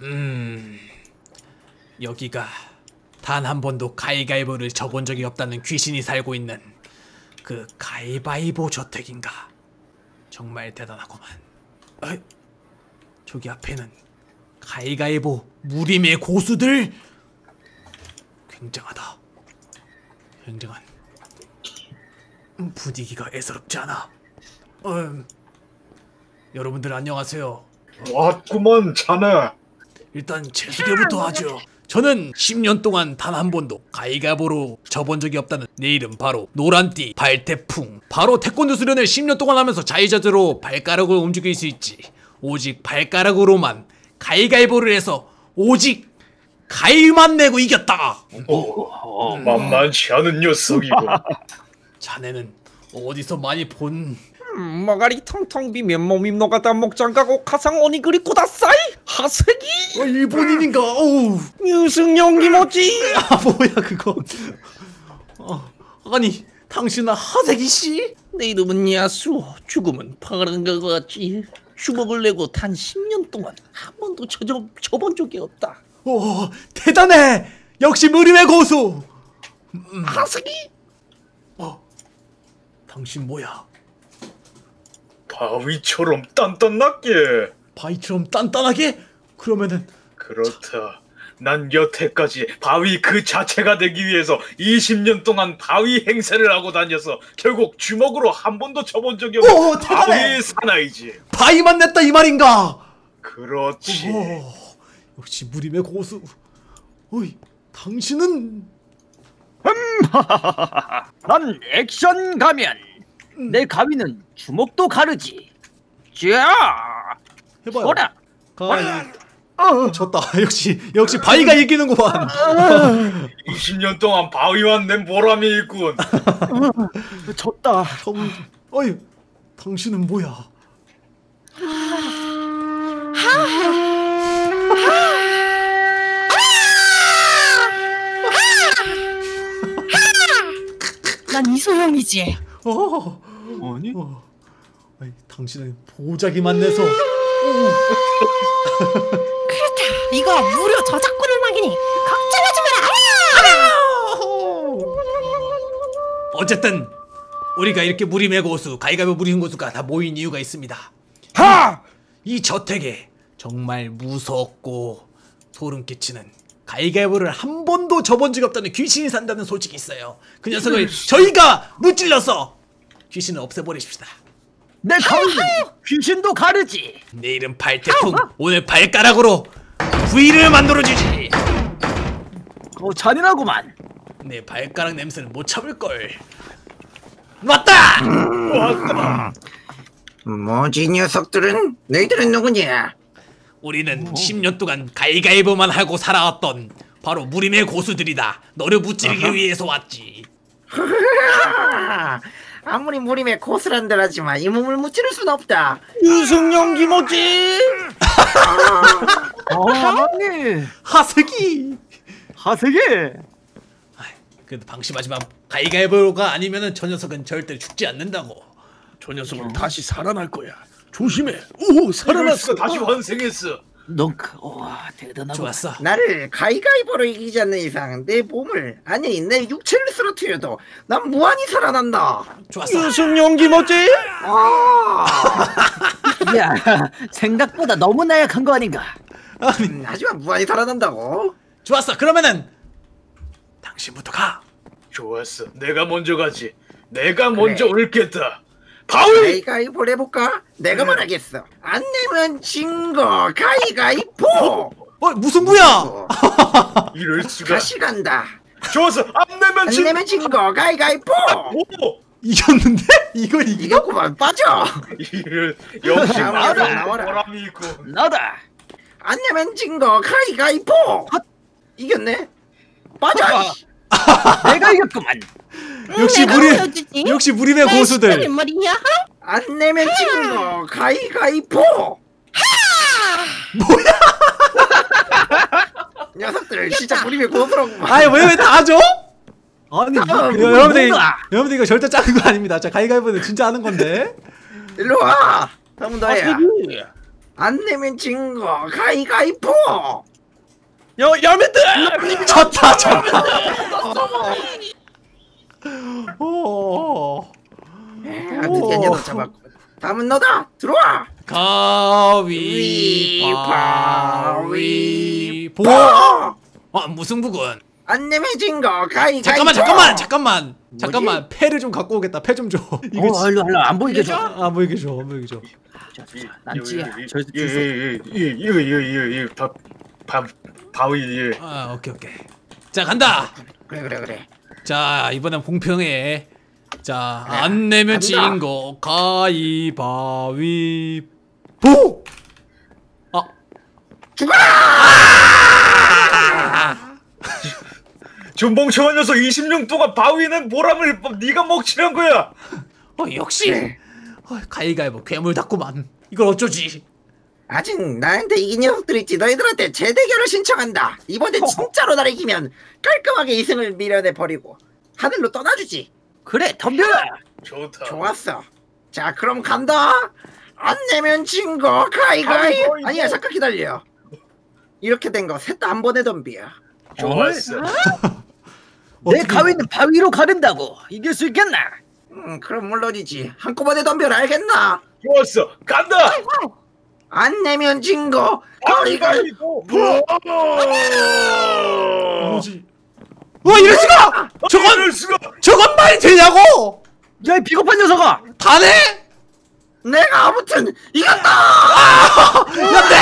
여기가 단 한 번도 가위가위보를 져본 적이 없다는 귀신이 살고 있는 그 가위바위보 저택인가? 정말 대단하구만. 저기 앞에는 가위가위보 무림의 고수들! 굉장하다. 굉장한 분위기가 애서롭지 않아. 여러분들 안녕하세요. 왔구먼 자네. 일단 제 소개부터 하죠. 저는 10년 동안 단 한 번도 가위가위보로 져본 적이 없다는 내 이름 바로 노란띠 발태풍. 바로 태권도 수련을 10년 동안 하면서 자유자재로 발가락을 움직일 수 있지. 오직 발가락으로만 가위가위보를 해서 오직 가위만 내고 이겼다. 만만치 않은 녀석이고. 자네는 어디서 많이 본... 머가리 텅텅 비면 몸이 녹아다 목장 가고 가상 오니그리 꾸다사이 하세기 일본인인가? 어우 유승용 이모지. 뭐야 그거. 아니 당신은 하세기씨? 내 이름은 야수. 죽음은 파란 것 같지. 주먹을 내고 단 10년 동안 한 번도 져본 적이 없다. 오 대단해. 역시 무림의 고수. 하세기. 당신 뭐야? 바위처럼 단단하게. 바위처럼 단단하게? 그러면은 그렇다. 난 여태까지 바위 그 자체가 되기 위해서 20년 동안 바위 행세를 하고 다녀서 결국 주먹으로 한 번도 쳐본 적이 없는 바위 사나이지. 바위만 냈다 이 말인가? 그렇지. 역시 무림의 고수. 어이 당신은... 난 액션 가면. 내 가위는 주먹도 가르지. 자, 해봐요. 어라. 졌다. 역시 바위가 이기는구만. 20년 동안 바위만 낸 보람이 있군. 졌다. 어이 당신은 뭐야? 난 이소영이지. 아니? 당신은 보자기만 내서. 그렇다. 이거 무료 저작권 음악이니 걱정하지 마라. 어쨌든 우리가 이렇게 무림의 고수, 가위가위보 무림 고수가 다 모인 이유가 있습니다. 이 저택에 정말 무섭고 소름 끼치는 가위가위보를 한 번도 져본 적이 없다는 귀신이 산다는 소식이 있어요. 그 녀석을 저희가 무찔러서 귀신을 없애버리십시다. 내 가위는 귀신도 가르지. 내 이름 발태풍. 오늘 발가락으로 부위를 만들어주지. 잔인하구만. 내 발가락 냄새는 못 참을걸. 왔다! 왔다. 뭐지 녀석들은? 너희들은 누구냐? 우리는 10년 동안 가위가위보만 하고 살아왔던 바로 무림의 고수들이다. 너를 무찌르기 위해서 왔지. 아무리 무림의 고수란들 하지만 이 몸을 무찌를 순 없다. 유승용 이모지. 아니. 하세기. 그래도 방심하지마. 가위가위보가 아니면은 저 녀석은 절대 죽지 않는다고. 저 녀석은 다시 살아날 거야. 조심해. 오, 살아났어. 다시 환생했어. 와 대단하다. 좋았어. 나를 가위가위보로 이기지 않는 이상 내 몸을, 아니 내 육체를 쓰러뜨려도 난 무한히 살아난다. 좋았어. 유승용 이모지. 야, 생각보다 너무 나약한 거 아닌가? 하지만 무한히 살아난다고. 좋았어. 그러면은 당신부터 가. 좋았어. 내가 먼저 가지. 내가 먼저 옳겠다. 바위! 가위가위보를 해볼까? 내가 말하겠어. 안 내면 진 거 가위가위보. 무승부야. 이럴 수가. 다시 간다. 좋았어. 안 내면 진 거 가위가위보. 이겼는데? 이걸 이겨? 이겼구만. 빠져. 이럴 역시 나와라. 보람이 있고. 나다. 안 내면 진 거 가위가위보. 이겼네. 빠져. 내가 이겼구만. 역시 무림의 고수들. 말이야? 안 내면 진 거 가위가위보. 뭐야? 녀석들 진짜 무림의 고수라고. 아니 왜 다 줘? 아니 여러분들 이거 절대 짜는 거 아닙니다. 자 가위가위보는 진짜 하는 건데. 일로 와. 한 번 더 해. 안 내면 진 거 가위가위보. 야매들! 졌다. 오. 드디어 녀석 잡았고. 다음은 너다. 들어와. 가위바위보. 무승부군. 안 내면 진 거 가위가위보. 잠깐만. 패를 좀 갖고 오겠다. 패 좀 줘. 이거 일로 안 보이게 줘. 안 보이게 줘. 난 찌야. 이거 바위. 오케이. 자, 간다. 그래. 자, 이번엔 공평해. 자, 그래, 안 내면 간다. 진 거 가위바위보. 저 멍청한 녀석 20년 동안 바위는 보람을 네가 먹칠한 거야. 역시. 그래. 가위가위보 괴물 같구만. 이걸 어쩌지? 아직 나한테 이긴 녀석들 있지. 너희들한테 재대결을 신청한다. 이번에 진짜로 나를 이기면 깔끔하게 2승을 밀어내 버리고 하늘로 떠나주지. 그래 덤벼라. 좋다. 좋았어. 자 그럼 간다. 안 내면 진 거 가위가위. 아니야 잠깐 기다려. 이렇게 된 거 셋 다 한 번에 덤비야. 좋았어. 내 가위는 바위로 가른다고. 이길 수 있겠나? 그럼 물론이지. 한꺼번에 덤벼라 알겠나? 좋았어. 간다. 안 내면 진 거 가위가위보. 뭐지? 이럴 수가! 저건 말이 되냐고! 야 이 비겁한 녀석아. 다네? 내가 아무튼 이겼다. 안돼!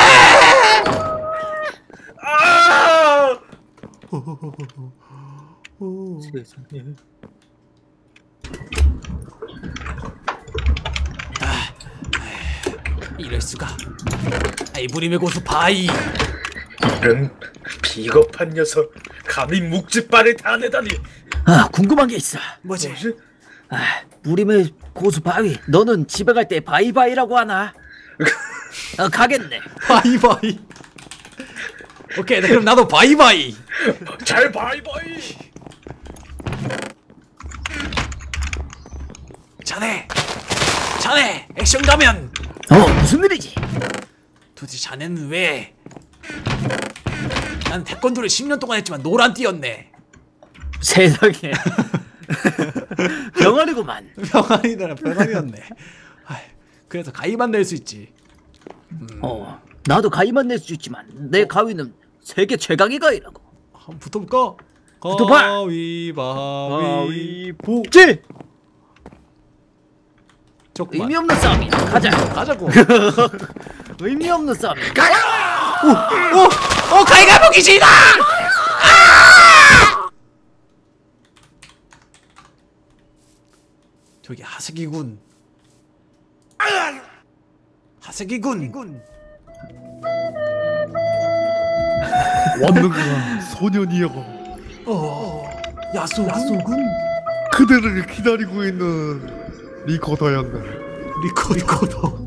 이럴 수가. 무림의 고수 바위. 이런 비겁한 녀석. 감히 묵직발을 타내다니. 궁금한 게 있어. 뭐지? 무림의 고수 바위. 너는 집에 갈 때 바이바이라고 하나? 가겠네. 바위바위. 오케이, 그럼 나도 바위바위. 잘 바이바이. 자네 액션 가면. 무슨 일이지? 도대체 자네는 왜? 난 태권도를 10년 동안 했지만 노란띠였네. 세상에. 병아리구만. 병아리였네. 그래서 가위만 낼 수 있지. 나도 가위만 낼 수 있지만 내 가위는 세계 최강의 가위라고. 한번 붙어볼까? 붙어봐. 가위바위보. 지! 조금만. 의미 없는 싸움이야. 가자고. 의미 없는 싸움이야. 가위바위보 기지다! 저기 하색이군. 왔는구나 소년이여. 야소군. 그대를 기다리고 있는 리코더였네. 리코더.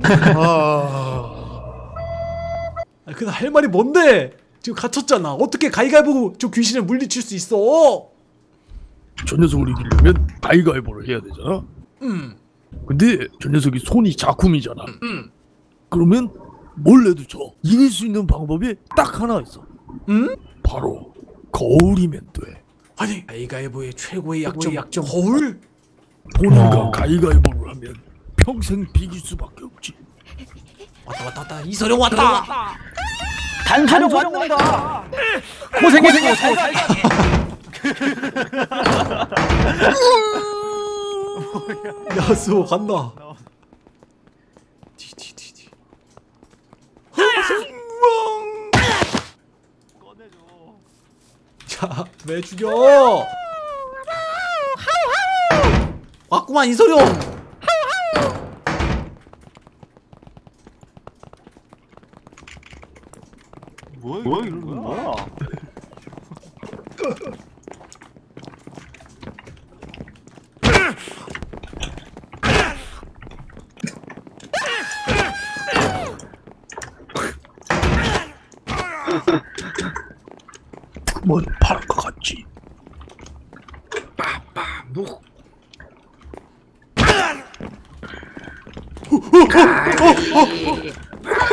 아, 근데 할 말이 뭔데? 지금 갇혔잖아. 어떻게 가위바위보 저 귀신을 물리칠 수 있어? 저 녀석을 이기려면 가위가위보를 해야 되잖아. 근데 저 녀석이 손이 작품이잖아. 그러면 몰래도 져. 이길 수 있는 방법이 딱 하나 있어. 바로 거울이면 돼. 아니, 가위바위보의 최고의 약점 거울? 본인과 가위가위보를 하면 평생 비길 수밖에 없지. 왔다. 이소룡 왔다. 단소령 왔는가? 고생했고 잘 가. 야수 간다. 뒤. 자, 왜 죽여? 왔구만 이소룡. 뭐야 이러는 거야? 뭔 파란 것 같지?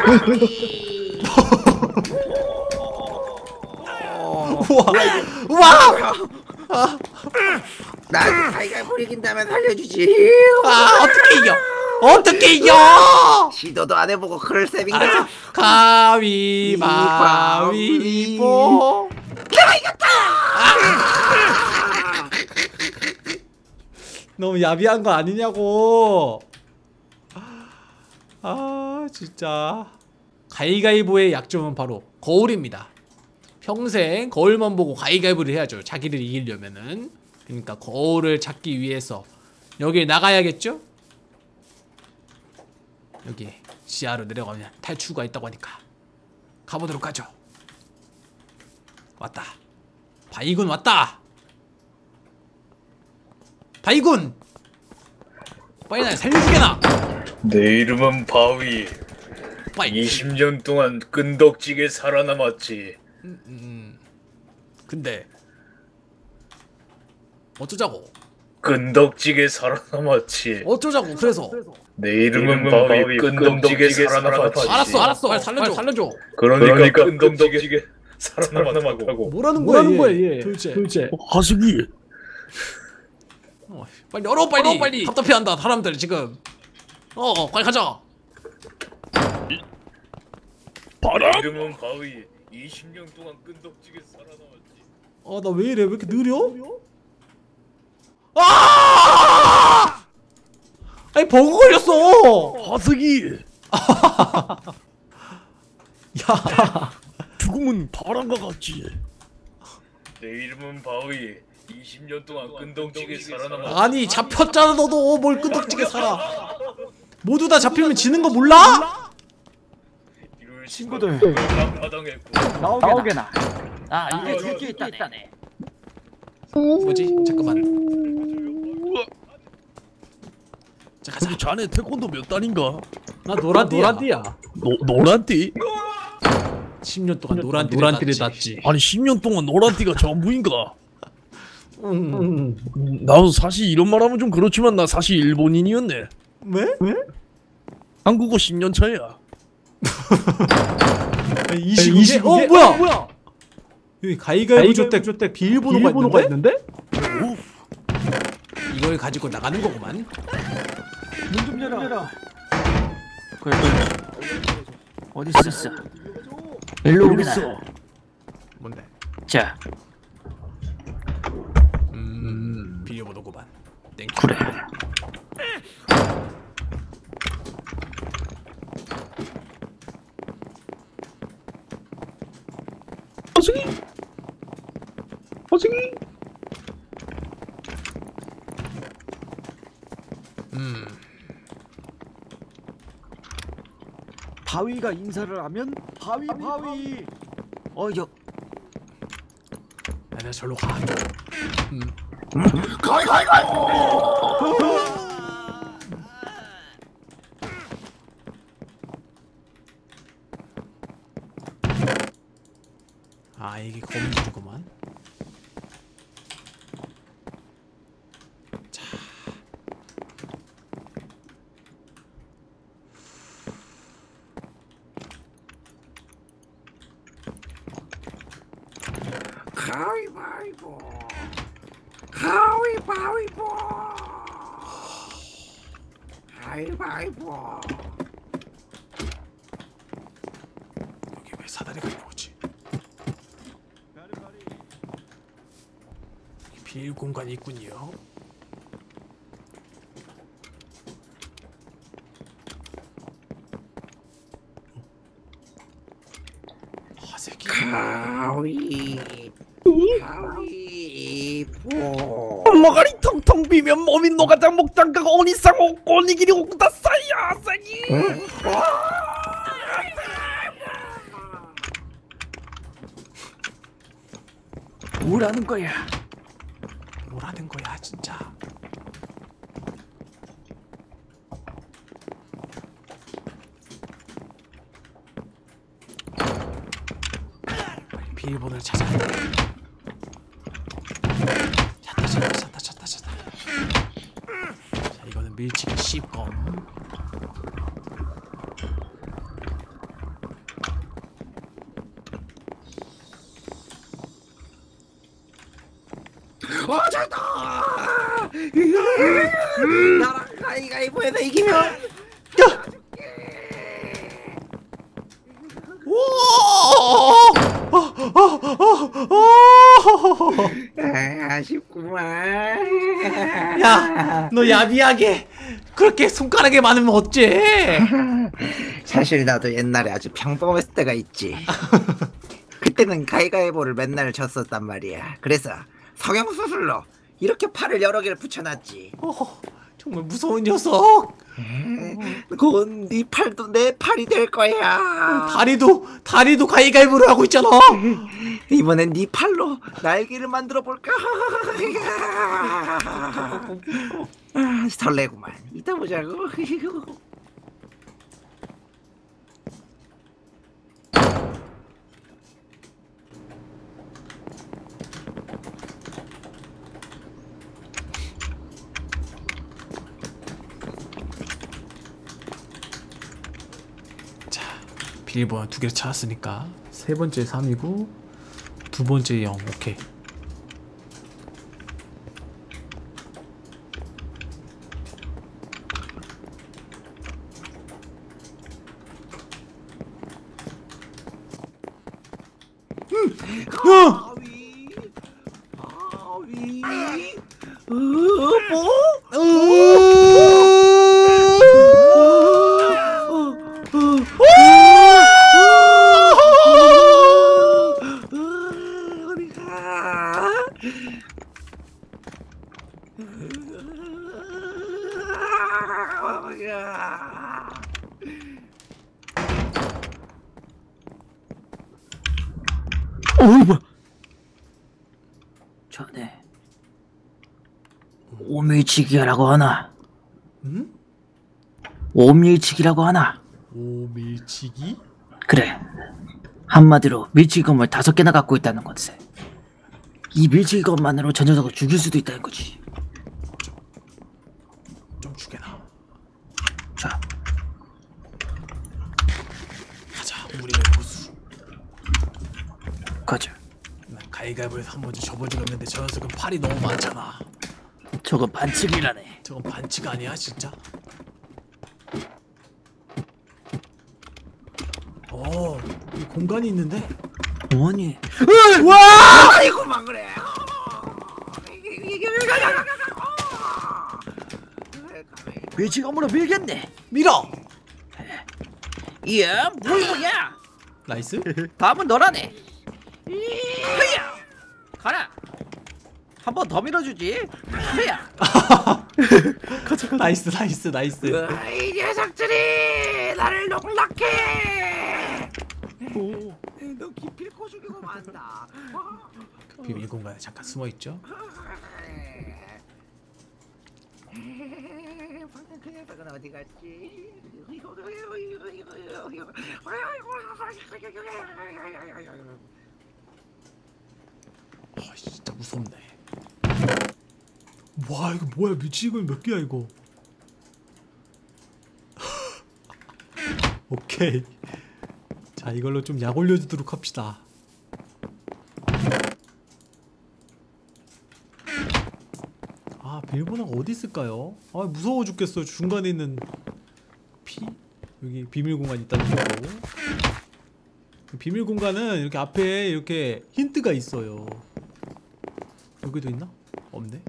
우와. 난 가위가위보 이긴다면 살려주지. 어떻게 이겨? 어떻게 이겨? 시도도 안 해보고 그럴 셈인가? 가위바위보. 내가 이겼다. 너무 야비한 거 아니냐고. 진짜. 가위가위보의 약점은 바로 거울입니다. 평생 거울만 보고 가위가위보를 해야죠. 자기를 이기려면은. 그러니까 거울을 찾기 위해서 여기 나가야겠죠? 여기 지하로 내려가면 탈출구가 있다고 하니까 가보도록 하죠. 왔다. 바위군 왔다. 바위군! 빨리 날 살려주게나! 내 이름은 바위. 빨리. 20년 동안 끈덕지게 살아남았지. 근데 어쩌자고? 끈덕지게 살아남았지. 어쩌자고? 그래서 내 이름은 바위. 끈덕지게 살아남았지. 알았어. 빨리 살려줘. 그러니까 끈덕지게 살아남았다고. 뭐라는 거야 얘? 도대체. 하승이 빨리 열어 빨리. 답답해한다 사람들 지금. 빨리 가자. 내 이름은 바위. 20년 동안 끈덕지게 살아남았지. 나 왜 이래? 왜 이렇게 느려? 아니 버그 걸렸어. 하승이 야. 죽음은 바람과 같지. 내 이름은 바위. 20년 동안 끈덕지게 살아남았지. 아니 잡혔잖아 너도. 뭘 끈덕지게 살아. 모두 다 잡히면 지는 거 몰라? 친구들 바당했고. 나오게나. 이제 줄게 있다네. 뭐지? 잠깐만. 자 가자. 근데 자네 태권도 몇 단인가? 나 노란띠야. 노란띠? 10년 동안 노란띠를 났지. 아니 10년 동안 노란띠가 전부인가? 나도 사실 이런 말하면 좀 그렇지만 나 사실 일본인이었네. 왜? 한국어 10년 차야. 29개? 뭐야? 여기 가위가위보 때 비밀번호가 있는데? 이걸 가지고 나가는 거구만. 문 좀 열어. 그래. 어디 있었어? 일로 오게나. 뭔데? 자, 비밀번호구만. 땡큐. 그래. 하승이 바위가 인사를 하면 바위. 내가 절로 가. 이게 거미줄구만. 자. 가위바위보. 여기 왜 사다리가 나오지? 비밀 공간이 있군요. 화색이. 가위바위보. 머가리 텅텅 비면 몸이 노가장 목장가가 오니상오 꼬니기리 오구다사야 사기. 뭐라는 거야? 뭐라는 거야 진짜. 빨리 비밀번호를 찾아. 찾다. 자, 이거는 밀치기 10검. 찾았다. 나랑 가위가위보에서 이기면 아쉽구만. 야, 너 야비하게 그렇게 손가락에 많으면 어째? 사실 나도 옛날에 아주 평범했을 때가 있지. 그때는 가위가위보를 맨날 졌었단 말이야. 그래서 성형수술로 이렇게 팔을 여러 개를 붙여놨지. 정말 무서운 녀석. 곧 네 팔도 내 팔이 될 거야. 다리도 가위가위보를 하고 있잖아. 이번엔 네 팔로 날개를 만들어 볼까? 설레구만. 이따 보자고. 비밀번호 2개를 찾았으니까 세 번째 3이고 두 번째 0. 오케이. 자네 오밀치기라고 하나? 응? 오밀치기라고 하나? 오밀치기? 그래, 한마디로 밀치기 건물 5개나 갖고 있다는 건데 이 밀치기 건만으로 저 녀석을 죽일 수도 있다는 거지. 좀 죽여놔. 자, 가자. 우리가 고수. 가자. 난 가위가위보에서 한 번도 져본 적 없는데 저 녀석은 팔이 너무 많잖아. 저건 반칙이라네. 저건 반칙 아니야 진짜? 이 공간이 있는데? 뭐니? 와! 아이고만 그래. 밀치기 건물로 밀겠네. 밀어! 이야, 뭐야? 나이스. 다음은 너라네. 흐야, 가라. 한 번 더 밀어주지. 흐야. 나이스. 이 녀석들이 나를 농락해. 너 기필코 죽이고 만다. 비밀 공간에 잠깐 숨어 있죠. 방금 그 녀석은 어디 갔지? 진짜 무섭네. 와, 이거 뭐야? 미치고 몇 개야 이거? 오케이. 자, 이걸로 좀 약 올려주도록 합시다. 비밀번호가 어디 있을까요? 무서워 죽겠어. 중간에 있는 여기 비밀 공간 있다는 거고. 비밀 공간은 이렇게 앞에 이렇게 힌트가 있어요. 여기도 있나? 없네.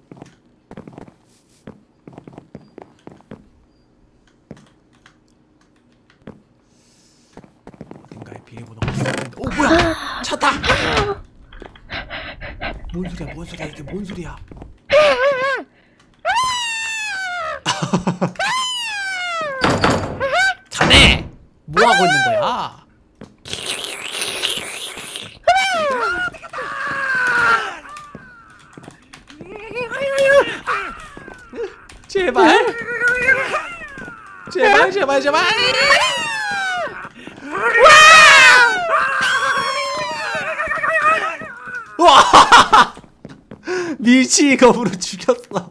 어딘가에 비밀번호가 있을 텐데. 뭐야! 찾다! 뭔 소리야 이게 뭔 소리야? 자네! 뭐 하고 있는 거야? 제발! 와! 밀치 검으로 죽였어.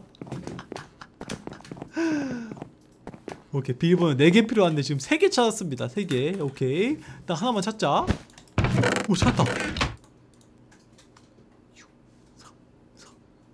오케이, 비밀번호 4개 필요한데 지금 3개 찾았습니다. 3개. 오케이, 일단 하나만 찾자. 오, 찾았다.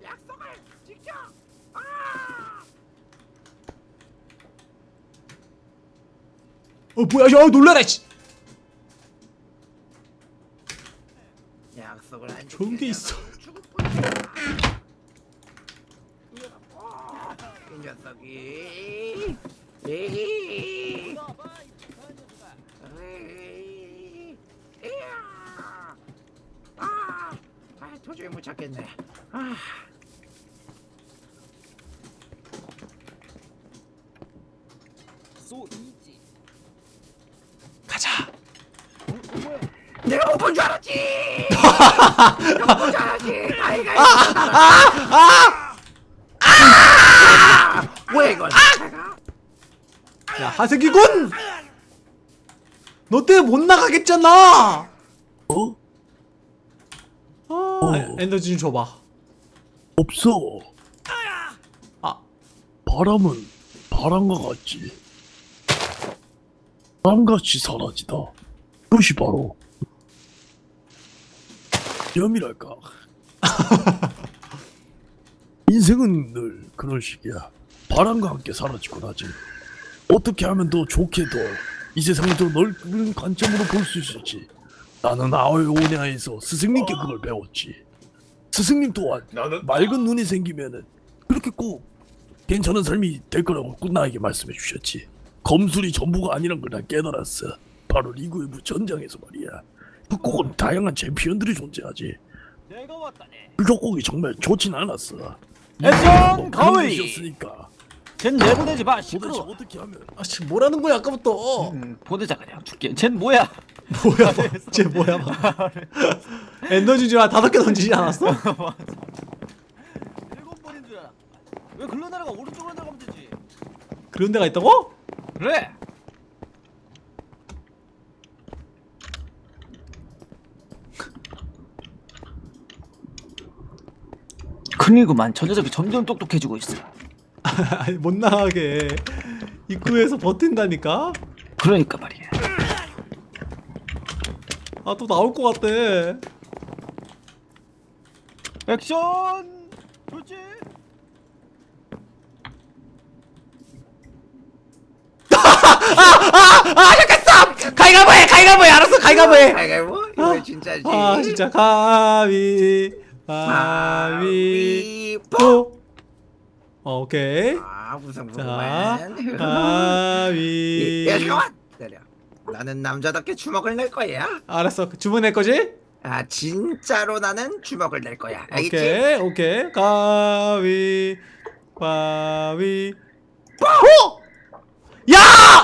약속을 지켜. 뭐야, 야, 놀라라, 씨. 약속을 안 좋은 게 있어. 죽을 뿐이야. 이 녀석이. 에이. 도저히 못 찾겠네. 가자. 내가 못 본 줄 알았지. 내가 못 본 줄 알았지. 왜 이걸? 야, 하세기군! 너 때문에 못 나가겠잖아! 에너지 좀 줘봐. 없어. 아. 바람은 바람과 같지. 바람같이 사라지다. 그것이 바로 염이랄까. 인생은 늘 그런 식이야. 바람과 함께 사라지고 나지. 어떻게 하면 더 좋게 더 이 세상을 더 넓은 관점으로 볼 수 있을지 나는 아오니아에서 스승님께 그걸 배웠지. 스승님 또한 맑은 눈이 생기면은 그렇게 꼭 괜찮은 삶이 될 거라고 꼭 나에게 말씀해 주셨지. 검술이 전부가 아니란 걸 난 깨달았어. 바로 리그웨브 전장에서 말이야. 협곡은 다양한 챔피언들이 존재하지. 그 협곡이 정말 좋진 않았어. 액션 가위! 셨으니까 쟨 내보내지 마. 도대체 시끄러. 어떻게 하면 지금 뭐라는 거야, 아까부터. 보내자 그냥 줄게. 쟨 뭐야? 뭐야, 쟤 뭐야, 막. 에너지 좀 5개 던지지 않았어? 7번인 줄 알아. 왜 글로 날아가? 오른쪽으로 나가면 되지. 그런 데가 있다고? 그래. 큰일구만. 저 녀석이 점점 똑똑해지고 있어. 아니, 못 나가게 입구에서 버틴다니까? 그러니까 말이야. 아, 또 나올 것 같아. 액션! 좋지? 잠깐, 가위바위보 해! 가위바위보 해! 알았어, 가위바위보 해! 가위바위보? 이거 진짜지. 진짜 가위바위보. 오케이. 무슨 자, 무슨. 가위. 야, 잠깐만. 기다려. 나는 남자답게 주먹을 낼 거야. 알았어, 주문할 거지? 진짜로 나는 주먹을 낼 거야. 알겠지? 오케이, 오케이. 가위, 야!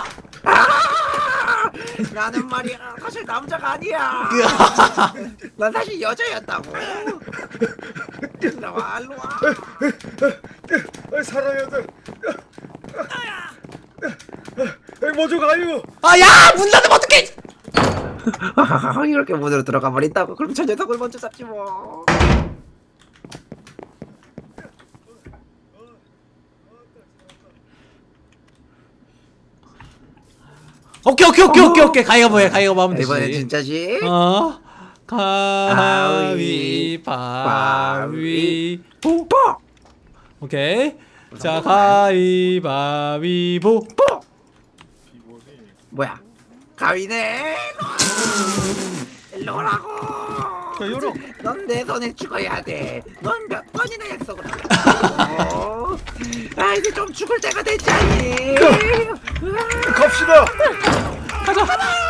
나는 말이야 사실 남자가 아니야. 난 사실 여자였다고. 나와, 일로 와. 살아야 돼. 먼저 가요. 야! 문 닫으면 어떡해! 이렇게 문으로 들어가 버린다고? 그럼 저 녀석을 먼저 잡지 뭐. 오케이. 가위바위보 해. 가위바위보 하면 되지. 이번엔 진짜지? 가위바위보. 오케이. 자, 가위바위보. 뭐야? 가위네. 일로 오라고. 요로. 넌 내 손에 죽어야 돼. 넌 몇 번이나 약속을 하고. 이제 좀 죽을 때가 됐잖니. 갑시다. 가자.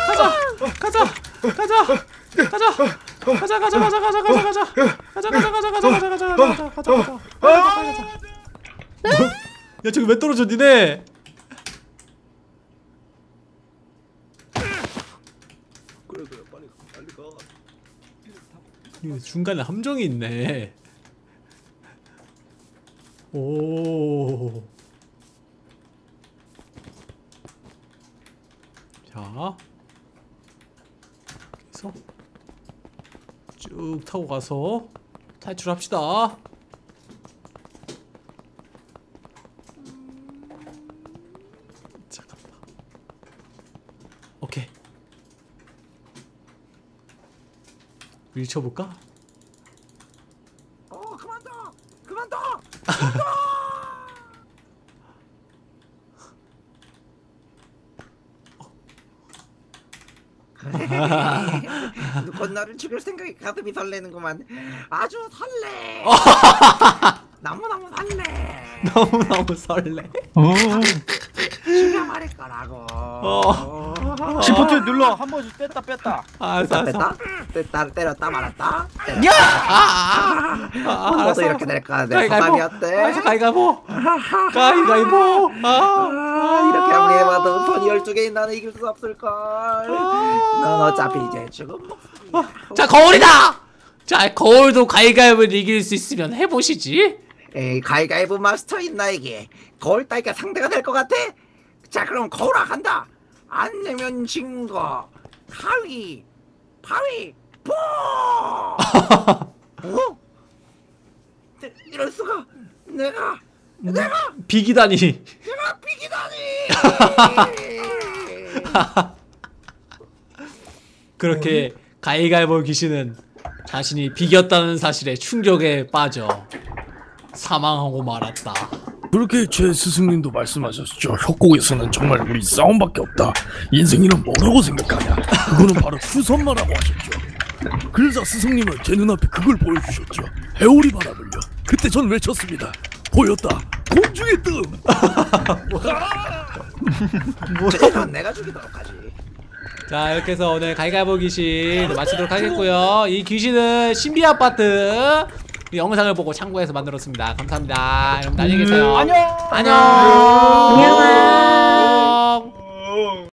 야, 저기 왜 떨어져, 니네? 그래 빨리 가. 이거 중간에 함정이 있네. 오. 자, 그래서 쭉 타고 가서 탈출합시다. 잠깐만. 오케이. 밀쳐볼까? 그만둬. 그만 곧 너를 죽일 생각에 가슴이 설레는구만. 아주 설레. 너무너무 설레. 너무너무 설레. 죽여 말일 거라고. 시프트 눌러 한 번씩 뺐다. 알았어. 뺐다 때렸다 말았다. 야! 너도 이렇게 될 거야. 내 소감이 어때? 가위가위보. 이렇게 아무리 해봐도 선 12개인 나는 이길 수 없을걸. 넌 어차피 이제 죽음 목숨이야. 자, 거울이다. 자, 거울도 가위가위보를 이길 수 있으면 해보시지. 에이, 가위가위보 마스터인 나에게 거울 따위가 상대가 될 것 같아? 자, 그럼 거울아 간다. 안 내면 진 거 가위 보. 어? 이럴 수가. 내가 비기다니. 그렇게 가위가위보 귀신은 자신이 비겼다는 사실에 충격에 빠져 사망하고 말았다. 그렇게 제 스승님도 말씀하셨죠. 협곡에서는 정말 우리 싸움밖에 없다. 인생이란 뭐라고 생각하냐. 그거는 바로 후선마라고 하셨죠. 그러자 스승님은 제 눈앞에 그걸 보여주셨죠. 해오리 바람을요. 그때 전 외쳤습니다. 보였다. 공중의 뜸. 쟤는 내가 죽이도록 하지. 자, 이렇게 해서 오늘 가위가위보 귀신 마치도록 하겠고요. 이 귀신은 신비 아파트 영상을 보고 참고해서 만들었습니다. 감사합니다. 여러분 안녕히 계세요. 안녕. 안녕. 안녕.